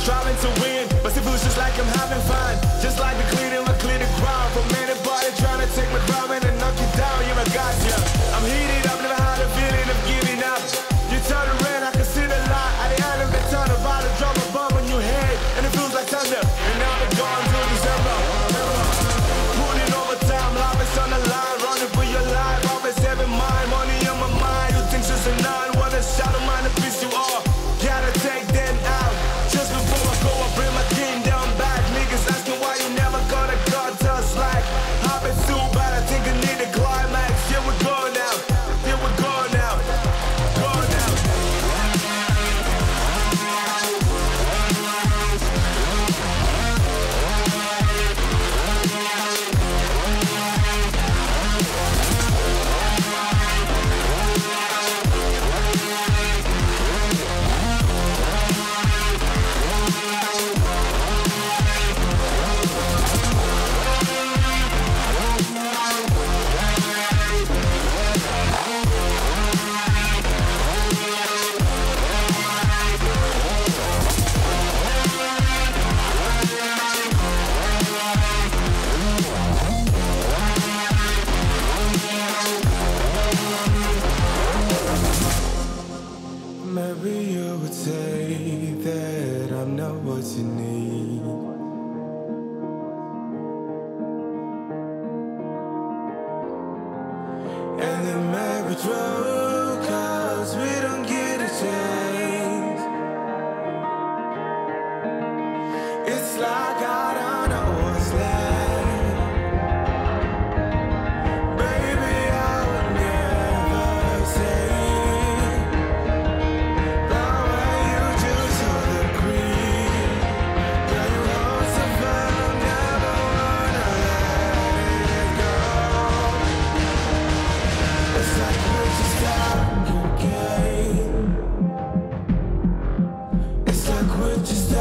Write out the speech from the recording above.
striving to win, but it feels just like I'm having fun. Just like the cleaning, I clear the ground. From anybody trying to take my crown and knock you down, you're a god, yeah. I'm heated up, never had a feeling of giving up. You turn around, I can see the light at the end of the tunnel. About to drop a bomb on your head, and it feels like thunder. And now we're gone till December. Putting overtime, life is on the line, running for your life. Always having mind, money on my mind. You think she's a nine, wanna shout them on the piece you are. Gotta take them out. Just before I go, I bring my team down back. Niggas asking why you never gonna cut us slack. I've been too bad, I think I need a climax. Here we go now, here we go now, go now. Maybe you would say that I'm not what you need. And it may be true, 'cause we don't get a chance. It's like I don't know what's left. Baby, I would never say just